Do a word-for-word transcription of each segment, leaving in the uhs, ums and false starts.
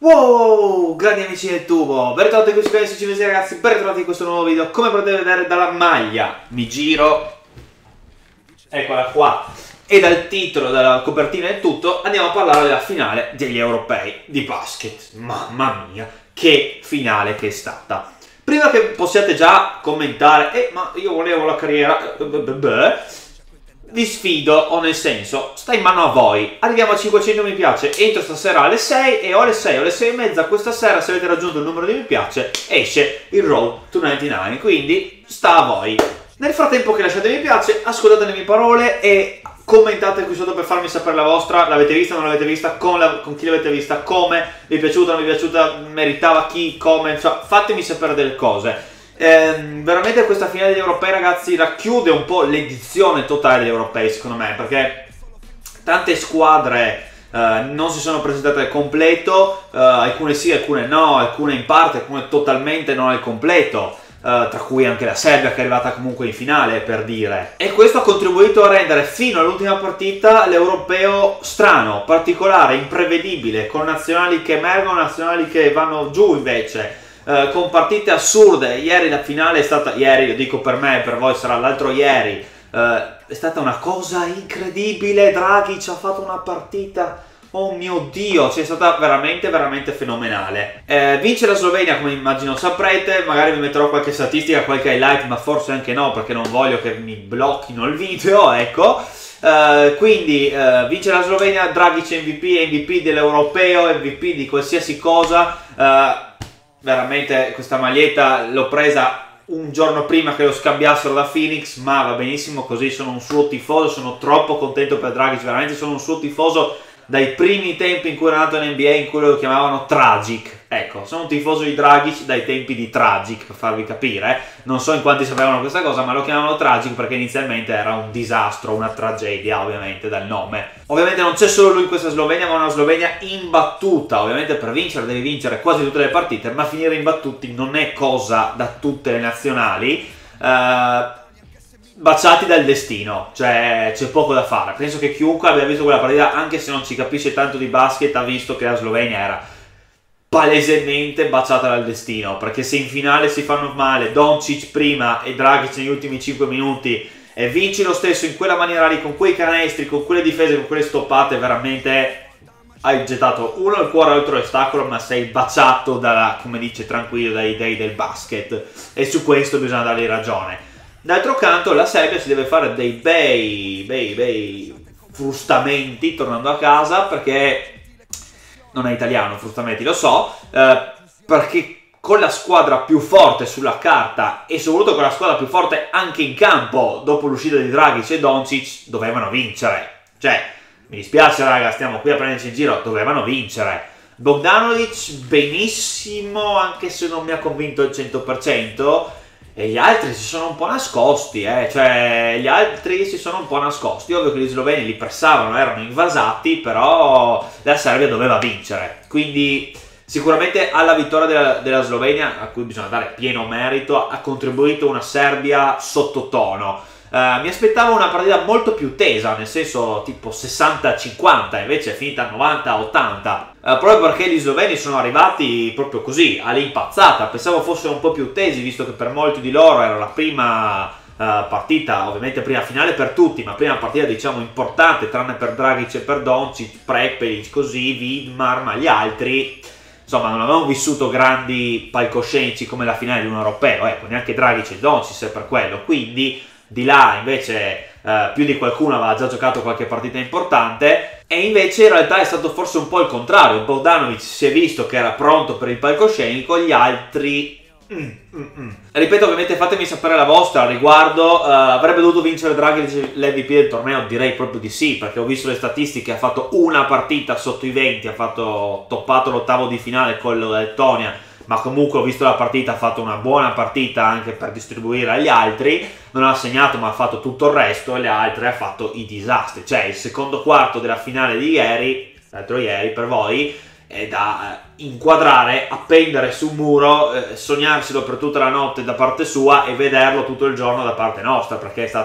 Wow, grandi amici del tubo, ben ritrovati qui su canale Sushi Mesi ragazzi, ben ritrovati in questo nuovo video. Come potete vedere dalla maglia, mi giro, eccola qua, e dal titolo, dalla copertina e tutto, andiamo a parlare della finale degli europei di basket. Mamma mia, che finale che è stata. Prima che possiate già commentare, eh ma io volevo la carriera, beh, vi sfido, o nel senso, sta in mano a voi. Arriviamo a cinquecento mi piace, entro stasera alle sei e o alle sei o alle sei e mezza questa sera, se avete raggiunto il numero di mi piace, esce il Road to novantanove, quindi sta a voi. Nel frattempo che lasciate mi piace, ascoltate le mie parole e commentate qui sotto per farmi sapere la vostra. L'avete vista, non l'avete vista, con, la, con chi l'avete vista, come, vi è piaciuta, non vi è piaciuta, meritava chi, come, cioè, fatemi sapere delle cose. Eh, veramente questa finale degli europei ragazzi racchiude un po' l'edizione totale degli europei secondo me, perché tante squadre eh, non si sono presentate al completo, eh, alcune sì, alcune no, alcune in parte, alcune totalmente non al completo, eh, tra cui anche la Serbia che è arrivata comunque in finale, per dire, e questo ha contribuito a rendere fino all'ultima partita l'europeo strano, particolare, imprevedibile, con nazionali che emergono, nazionali che vanno giù invece. Uh, con partite assurde. Ieri la finale è stata, ieri lo dico per me, per voi sarà l'altro ieri, uh, è stata una cosa incredibile. Draghi ci ha fatto una partita, oh mio Dio, cioè è stata veramente veramente fenomenale. Uh, vince la Slovenia, come immagino saprete, magari vi metterò qualche statistica, qualche highlight, ma forse anche no, perché non voglio che mi blocchino il video, ecco. Uh, quindi uh, vince la Slovenia, Draghi M V P, M V P dell'europeo, M V P di qualsiasi cosa. uh, Veramente questa maglietta l'ho presa un giorno prima che lo scambiassero da Phoenix, ma va benissimo così, sono un suo tifoso, sono troppo contento per Draghi, veramente sono un suo tifoso dai primi tempi in cui era nato in N B A, in cui lo chiamavano Tragic. Ecco, sono un tifoso di Dragic dai tempi di Tragic, per farvi capire, eh. Non so in quanti sapevano questa cosa, ma lo chiamavano Tragic perché inizialmente era un disastro, una tragedia, ovviamente, dal nome. Ovviamente non c'è solo lui in questa Slovenia, ma una Slovenia imbattuta. Ovviamente per vincere devi vincere quasi tutte le partite, ma finire imbattuti non è cosa da tutte le nazionali. Uh, baciati dal destino, cioè c'è poco da fare. Penso che chiunque abbia visto quella partita, anche se non ci capisce tanto di basket, ha visto che la Slovenia era palesemente baciata dal destino, perché se in finale si fanno male Doncic prima e Dragic negli ultimi cinque minuti e vinci lo stesso in quella maniera lì, con quei canestri, con quelle difese, con quelle stoppate, veramente hai gettato uno il cuore all'altro ostacolo, ma sei baciato da, come dice Tranquillo, dai dei del basket, e su questo bisogna dargli ragione. D'altro canto la Serbia si deve fare dei bei, bei, bei frustamenti tornando a casa, perché non è italiano frustamenti, lo so, eh, perché con la squadra più forte sulla carta e soprattutto con la squadra più forte anche in campo dopo l'uscita di Dragic e Doncic dovevano vincere. Cioè, mi dispiace raga, stiamo qui a prenderci in giro, dovevano vincere. Bogdanovic benissimo, anche se non mi ha convinto al cento per cento. E gli altri si sono un po' nascosti, eh? Cioè gli altri si sono un po' nascosti. Ovvio che gli sloveni li pressavano, erano invasati, però la Serbia doveva vincere. Quindi sicuramente alla vittoria della, della Slovenia, a cui bisogna dare pieno merito, ha contribuito una Serbia sottotono. Uh, mi aspettavo una partita molto più tesa, nel senso tipo sessanta cinquanta, invece è finita novanta ottanta, uh, proprio perché gli sloveni sono arrivati proprio così, all'impazzata. Pensavo fossero un po' più tesi, visto che per molti di loro era la prima uh, partita, ovviamente prima finale per tutti, ma prima partita diciamo importante, tranne per Dragic e per Doncic, Prepelic, così, Vidmar, ma gli altri insomma non avevamo vissuto grandi palcoscenici come la finale di un europeo, ecco, neanche Dragic e Doncic per quello, quindi di là invece eh, più di qualcuno aveva già giocato qualche partita importante, e invece in realtà è stato forse un po' il contrario. Bogdanovic si è visto che era pronto per il palcoscenico, gli altri mm, mm, mm. Ripeto, ovviamente fatemi sapere la vostra al riguardo. uh, avrebbe dovuto vincere Draghi l'M V P del torneo? Direi proprio di sì, perché ho visto le statistiche, ha fatto una partita sotto i venti, ha fatto toppato l'ottavo di finale con la Lettonia, ma comunque ho visto la partita, ha fatto una buona partita anche per distribuire agli altri, non ha segnato ma ha fatto tutto il resto, e le altre ha fatto i disastri. Cioè il secondo quarto della finale di ieri, l'altro ieri per voi, è da inquadrare, appendere su un muro, eh, sognarselo per tutta la notte da parte sua e vederlo tutto il giorno da parte nostra, perché è stato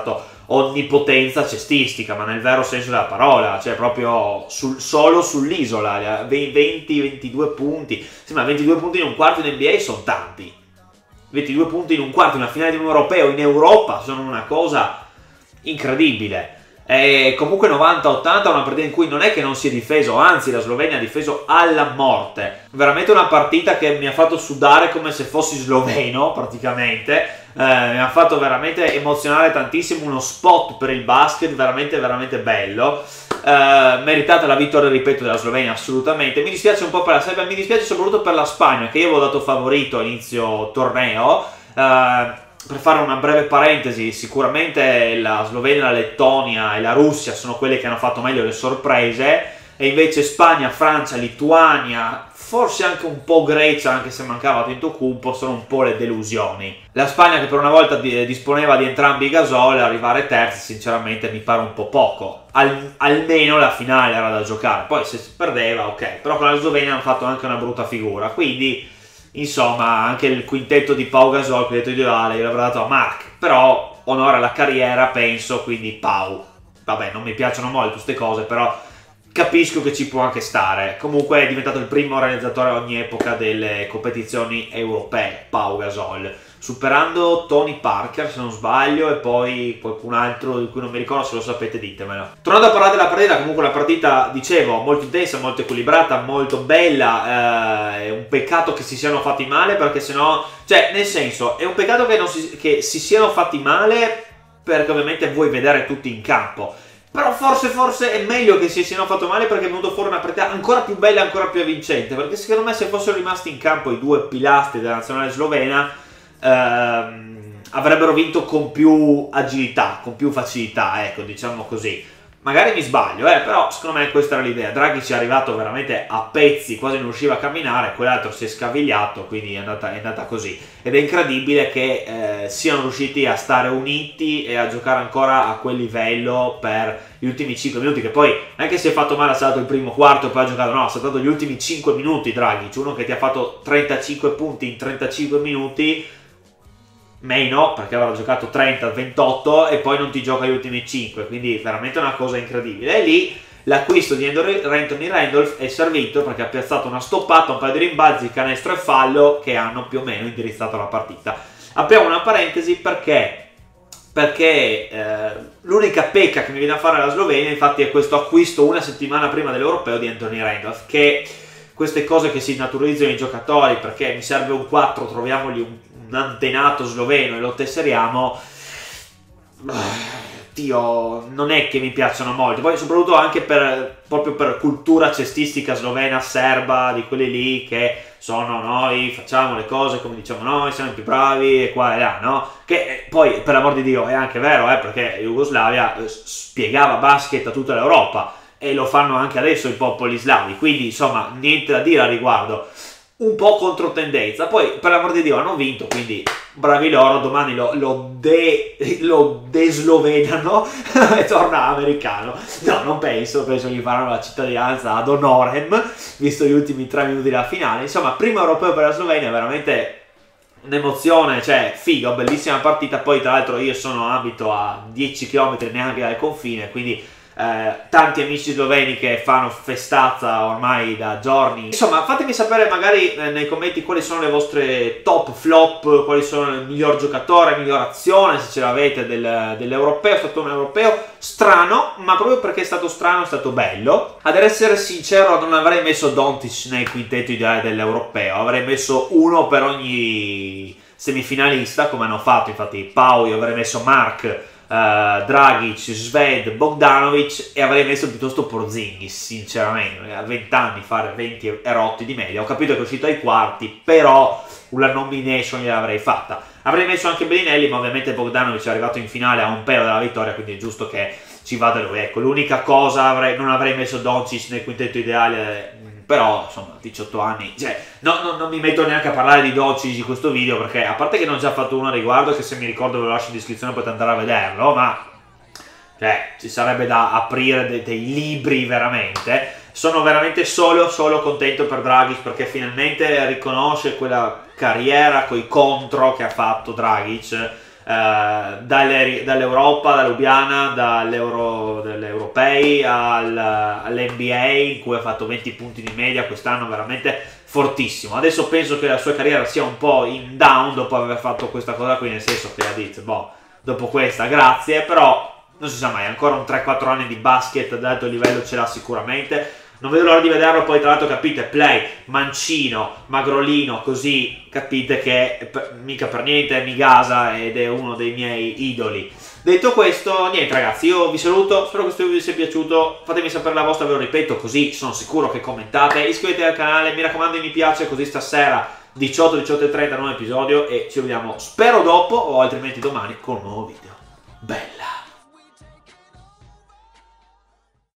onnipotenza cestistica, ma nel vero senso della parola, cioè proprio sul, solo sull'isola, venti ventidue punti, sì, ma ventidue punti in un quarto in N B A sono tanti, ventidue punti in un quarto in una finale di un europeo in Europa sono una cosa incredibile. E comunque novanta ottanta, una partita in cui non è che non si è difeso, anzi la Slovenia ha difeso alla morte, veramente una partita che mi ha fatto sudare come se fossi sloveno praticamente, eh, mi ha fatto veramente emozionare tantissimo, uno spot per il basket veramente veramente bello, eh, meritata la vittoria, ripeto, della Slovenia assolutamente. Mi dispiace un po' per la Serbia, mi dispiace soprattutto per la Spagna che io avevo dato favorito a inizio torneo. eh, Per fare una breve parentesi, sicuramente la Slovenia, la Lettonia e la Russia sono quelle che hanno fatto meglio le sorprese, e invece Spagna, Francia, Lituania, forse anche un po' Grecia, anche se mancava Antetokounmpo, sono un po' le delusioni. La Spagna, che per una volta disponeva di entrambi i Gasol, arrivare terzi sinceramente mi pare un po' poco. Al, almeno la finale era da giocare, poi se si perdeva ok, però con la Slovenia hanno fatto anche una brutta figura, quindi insomma anche il quintetto di Pau Gasol, quintetto ideale, io l'avrei dato a Marc, però onore alla carriera penso, quindi Pau. Vabbè, non mi piacciono molto queste cose, però capisco che ci può anche stare. Comunque è diventato il primo realizzatore a ogni epoca delle competizioni europee, Pau Gasol, superando Tony Parker se non sbaglio e poi qualcun altro di cui non mi ricordo, se lo sapete ditemelo. Tornando a parlare della partita, comunque la partita, dicevo, molto intensa, molto equilibrata, molto bella, eh, è un peccato che si siano fatti male, perché sennò, cioè nel senso, è un peccato che, non si, che si siano fatti male perché ovviamente vuoi vedere tutti in campo. Però forse, forse è meglio che si siano fatto male, perché è venuto fuori una partita ancora più bella e ancora più avvincente, perché secondo me se fossero rimasti in campo i due pilastri della nazionale slovena ehm, avrebbero vinto con più agilità, con più facilità, ecco, diciamo così. Magari mi sbaglio, eh, però secondo me questa era l'idea. Dragic è arrivato veramente a pezzi, quasi non riusciva a camminare, quell'altro si è scavigliato, quindi è andata, è andata così. Ed è incredibile che eh, siano riusciti a stare uniti e a giocare ancora a quel livello per gli ultimi cinque minuti, che poi non è che si è fatto male, ha saltato il primo quarto e poi ha giocato, no, ha saltato gli ultimi cinque minuti Dragic, uno che ti ha fatto trentacinque punti in trentacinque minuti, meno perché avrà giocato trenta ventotto e poi non ti gioca gli ultimi cinque, quindi veramente una cosa incredibile. E lì l'acquisto di Anthony Randolph è servito perché ha piazzato una stoppata, un paio di rimbalzi, canestro e fallo che hanno più o meno indirizzato la partita. Apriamo una parentesi perché perché eh, l'unica pecca che mi viene a fare la Slovenia infatti è questo acquisto una settimana prima dell'Europeo di Anthony Randolph, che queste cose che si naturalizzano i giocatori, perché mi serve un quattro, troviamogli un un antenato sloveno e lo tesseriamo, Dio, non è che mi piacciono molto. Poi soprattutto anche per, proprio per cultura cestistica slovena, serba, di quelli lì che sono noi, facciamo le cose come diciamo noi, siamo i più bravi e qua e là, no? Che poi, per l'amor di Dio, è anche vero, eh, perché Jugoslavia spiegava basket a tutta l'Europa e lo fanno anche adesso i popoli slavi, quindi insomma niente da dire a riguardo. Un po' controtendenza, poi per l'amor di Dio hanno vinto, quindi bravi loro, domani lo, lo, de, lo deslovenano e torna americano. No, non penso, penso che gli faranno la cittadinanza ad honorem, visto gli ultimi tre minuti della finale. Insomma, primo europeo per la Slovenia, veramente un'emozione, cioè figo, bellissima partita. Poi tra l'altro io sono abito a dieci chilometri neanche dal confine, quindi Eh, tanti amici sloveni che fanno festazza ormai da giorni. Insomma, fatemi sapere magari eh, nei commenti quali sono le vostre top flop, quali sono il miglior giocatore, la miglior azione, se ce l'avete del, dell'europeo. È stato un europeo strano, ma proprio perché è stato strano è stato bello. Ad essere sincero, non avrei messo Doncic nel quintetto ideale dell'europeo, avrei messo uno per ogni semifinalista, come hanno fatto infatti Pau, io avrei messo Marc, Uh, Dragic, Sved, Bogdanovic, e avrei messo piuttosto Porzingis, sinceramente. A venti anni fare venti erotti di media, ho capito che è uscito ai quarti, però una nomination gliel'avrei fatta. Avrei messo anche Bellinelli, ma ovviamente Bogdanovic è arrivato in finale a un pelo dalla vittoria, quindi è giusto che ci vada lui. Ecco, l'unica cosa, avrei, non avrei messo Doncic nel quintetto ideale, però insomma diciotto anni, cioè no, no, non mi metto neanche a parlare di Doncic in questo video, perché a parte che non ho già fatto uno a riguardo, che se mi ricordo ve lo lascio in descrizione, potete andare a vederlo, ma cioè ci sarebbe da aprire de dei libri veramente. Sono veramente solo, solo contento per Dragic, perché finalmente riconosce quella carriera coi contro che ha fatto Dragic. eh, dall'Europa, dall'Ubiana, dall'Euro, dagli europei al, all'N B A, in cui ha fatto venti punti di media quest'anno, veramente fortissimo. Adesso penso che la sua carriera sia un po' in down dopo aver fatto questa cosa qui, nel senso che la dice, boh, dopo questa grazie, però non si sa mai, ancora un tre quattro anni di basket ad alto livello ce l'ha sicuramente. Non vedo l'ora di vederlo, poi tra l'altro capite, play, mancino, magrolino, così capite che per, mica per niente mi gasa ed è uno dei miei idoli. Detto questo, niente ragazzi, io vi saluto, spero che questo video vi sia piaciuto, fatemi sapere la vostra, ve lo ripeto, così sono sicuro che commentate, iscrivetevi al canale, mi raccomando mi piace, così stasera diciotto diciotto e trenta nuovo episodio e ci vediamo spero dopo o altrimenti domani con un nuovo video. Bella!